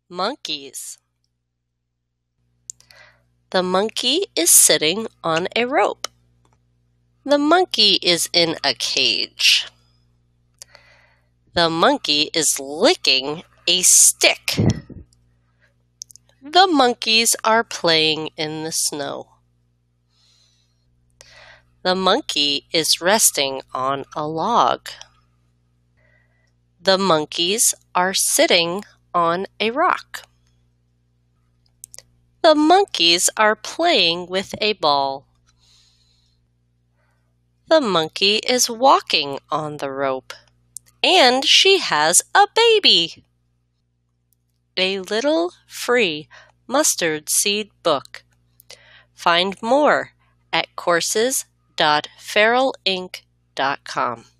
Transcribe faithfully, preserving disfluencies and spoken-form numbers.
Monkeys. The monkey is sitting on a rope. The monkey is in a cage. The monkey is licking a stick. The monkeys are playing in the snow. The monkey is resting on a log. The monkeys are sitting on a rock. The monkeys are playing with a ball. The monkey is walking on the rope, and she has a baby. A little free mustard seed book. Find more at courses dot farrell inc dot com.